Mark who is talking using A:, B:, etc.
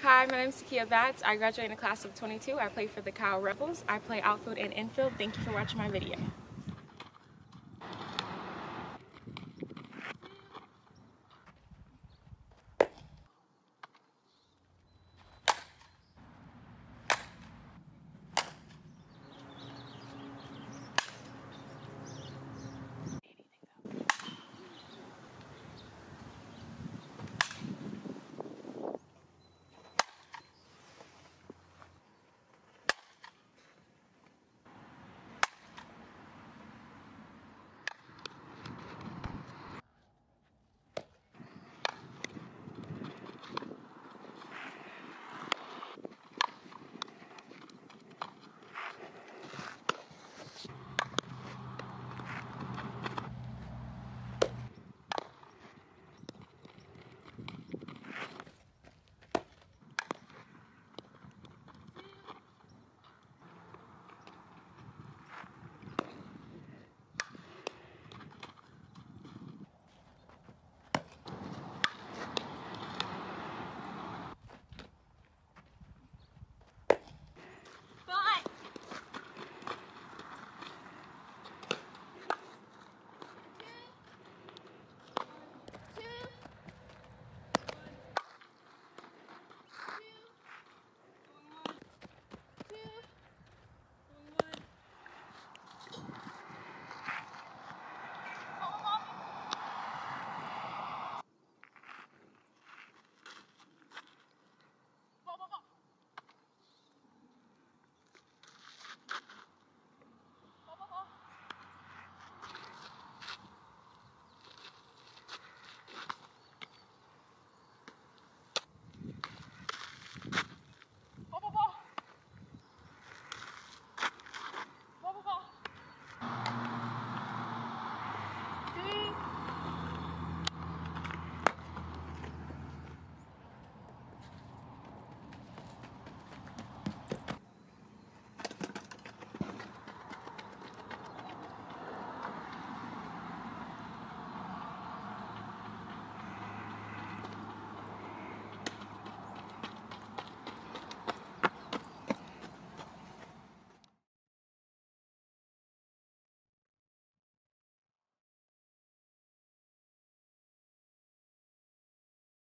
A: Hi, my name is Takia Batts. I graduated in the class of 22. I play for the Kyle Rebels. I play outfield and infield. Thank you for watching my video.